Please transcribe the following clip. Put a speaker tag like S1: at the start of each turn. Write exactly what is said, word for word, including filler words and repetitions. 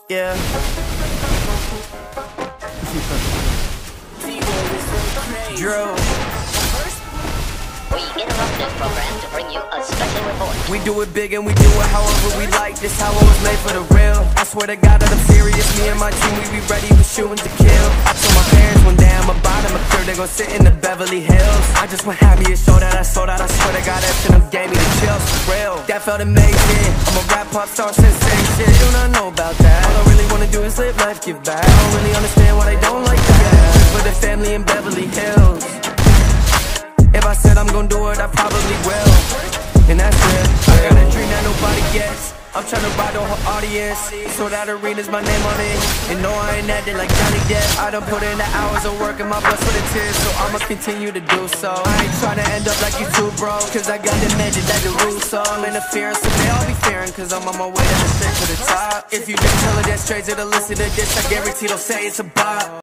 S1: Yeah. Drew.
S2: We interrupt this program to bring you a special report.
S1: We do it big and we do it however we like. This how it was made for the real. I swear to God that I'm serious. Me and my team, we be ready, we shooting to kill. I told my parents one day I'm about them a third, they gon' sit in the Beverly Hills. I just went happy to show that I sold out. I swear to God that shit done gave me the chills for real. That felt amazing. I'm a rap pop star sensation. Do not know about that. All I really wanna do is live life, give back. I don't really understand why they don't like that. For the family in Beverly Hills. If I said I'm gon' do it, I probably will. And that's it. I got a dream that nobody gets. I'm tryna ride the whole audience, so that arena's my name on it. And no, I ain't acting like Johnny Depp. I done put in the hours of work and my blood, sweat and tears, so I'ma continue to do so. I ain't tryna end up like you too, bro, cause I got the magic like the Russo. I'm interfering, so they all be fearing, cause I'm on my way to the straight to the top. If you just tell her that straight to the listen to this, I guarantee they'll say it's a bop.